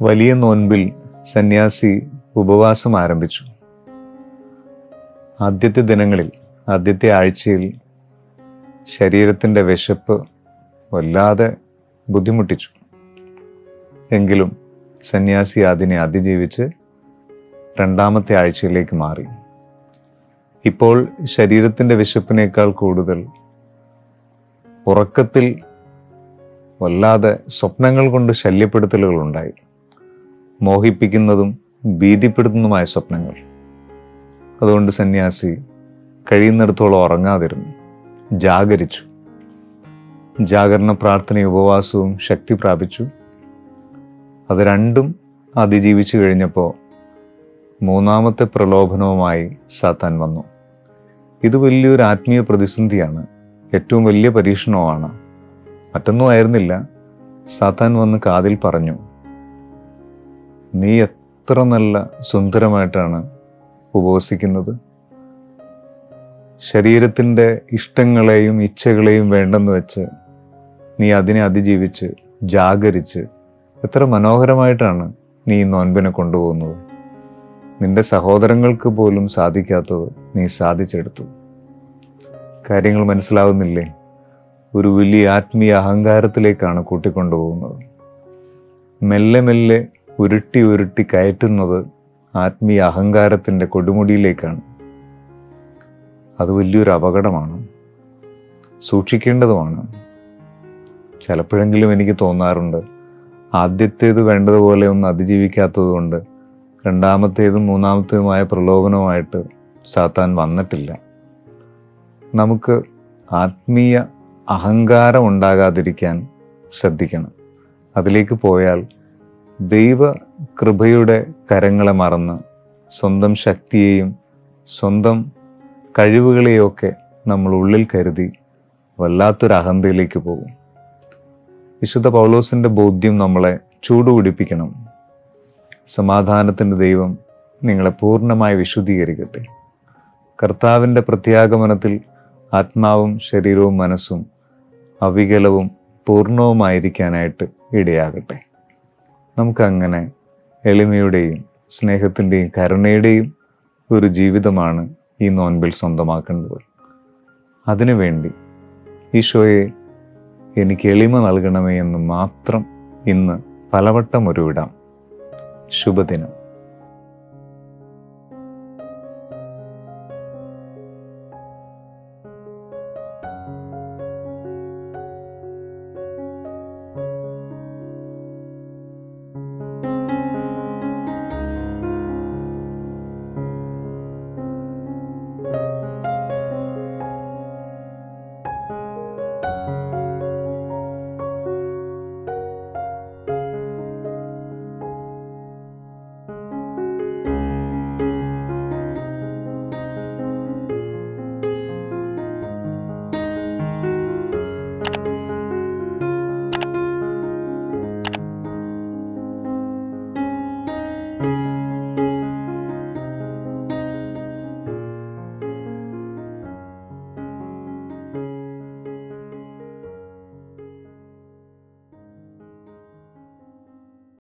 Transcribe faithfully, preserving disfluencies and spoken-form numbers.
വലിയ നോൻപിൽ സന്യാസി ഉപവാസം ആരംഭിച്ചു. ആദ്യത്തെ ദിനങ്ങളിൽ, ആദ്യത്തെ ആഴ്ചയിൽ ശരീരത്തിൻ്റെ വിശപ്പ് വല്ലാതെ ബുദ്ധിമുട്ടിച്ചു. എങ്കിലും സന്യാസി അതിനെ അതിജീവിച്ച് രണ്ടാമത്തെ ആഴ്ചയിലേക്ക് മാറി. ഇപ്പോൾ ശരീരത്തിൻ്റെ വിശപ്പിനേക്കാൾ കൂടുതൽ ഉറക്കത്തിൽ വല്ലാതെ സ്വപ്നങ്ങൾ കൊണ്ട് ശല്യപ്പെടുത്തലുകളുണ്ടായി. മോഹിപ്പിക്കുന്നതും ഭീതിപ്പെടുത്തുന്നതുമായ സ്വപ്നങ്ങൾ. അതുകൊണ്ട് സന്യാസി കഴിയുന്നിടത്തോളം ഉറങ്ങാതിരുന്നു, ജാഗരിച്ചു. ജാഗരണ പ്രാർത്ഥനയും ഉപവാസവും ശക്തി പ്രാപിച്ചു. അത് രണ്ടും അതിജീവിച്ചു കഴിഞ്ഞപ്പോൾ മൂന്നാമത്തെ പ്രലോഭനവുമായി സാത്താൻ വന്നു. ഇത് വലിയൊരു ആത്മീയ പ്രതിസന്ധിയാണ്, ഏറ്റവും വലിയ പരീക്ഷണമാണ്. മറ്റൊന്നും ആയിരുന്നില്ല. സാത്താൻ വന്ന് കാതിൽ പറഞ്ഞു, നീ എത്ര നല്ല സുന്ദരമായിട്ടാണ് ഉപവസിക്കുന്നത്. ശരീരത്തിൻ്റെ ഇഷ്ടങ്ങളെയും ഇച്ഛകളെയും വേണ്ടെന്ന് വെച്ച് നീ അതിനെ അതിജീവിച്ച് ജാഗരിച്ച് എത്ര മനോഹരമായിട്ടാണ് നീ ഈ നോൻപിനെ കൊണ്ടുപോകുന്നത്. നിന്റെ സഹോദരങ്ങൾക്ക് പോലും സാധിക്കാത്തത് നീ സാധിച്ചെടുത്തു. കാര്യങ്ങൾ മനസ്സിലാവുന്നില്ലേ? ഒരു വലിയ ആത്മീയ അഹങ്കാരത്തിലേക്കാണ് കൂട്ടിക്കൊണ്ടുപോകുന്നത്. മെല്ലെ മെല്ലെ ഉരുട്ടി ഉരുട്ടി കയറ്റുന്നത് ആത്മീയ അഹങ്കാരത്തിൻ്റെ കൊടുമുടിയിലേക്കാണ്. അത് വലിയൊരു അപകടമാണ്, സൂക്ഷിക്കേണ്ടതുമാണ്. ചിലപ്പോഴെങ്കിലും എനിക്ക് തോന്നാറുണ്ട്, ആദ്യത്തേത് വേണ്ടതുപോലെ ഒന്ന് അതിജീവിക്കാത്തത് കൊണ്ട് രണ്ടാമത്തേതും മൂന്നാമത്തേതുമായ പ്രലോഭനവുമായിട്ട് സാത്താൻ വന്നിട്ടില്ല. നമുക്ക് ആത്മീയ അഹങ്കാരം ഉണ്ടാകാതിരിക്കാൻ ശ്രദ്ധിക്കണം. അതിലേക്ക് പോയാൽ ദൈവ കൃപയുടെ കരങ്ങളെ മറന്ന് സ്വന്തം ശക്തിയെയും സ്വന്തം കഴിവുകളെയൊക്കെ നമ്മൾ ഉള്ളിൽ കരുതി വല്ലാത്തൊരു അഹന്തയിലേക്ക് പോകും. വിശുദ്ധ പൗലോസിൻ്റെ ബോധ്യം നമ്മളെ ചൂടുപിടിപ്പിക്കണം. സമാധാനത്തിൻ്റെ ദൈവം നിങ്ങളെ പൂർണ്ണമായി വിശുദ്ധീകരിക്കട്ടെ. കർത്താവിൻ്റെ പ്രത്യാഗമനത്തിൽ ആത്മാവും ശരീരവും മനസ്സും അവികലവും പൂർണ്ണവുമായിരിക്കാനായിട്ട് ഇടയാകട്ടെ. നമുക്കങ്ങനെ എളിമയുടെയും സ്നേഹത്തിൻ്റെയും കരുണയുടെയും ഒരു ജീവിതമാണ് ഈ നോൻപിൽ സ്വന്തമാക്കേണ്ടത്. അതിനുവേണ്ടി ഈശോയെ എനിക്ക് എളിമ നൽകണമേ എന്ന് മാത്രം ഇന്ന് പലവട്ടം ഉരുവിടാം. ശുഭദിനം.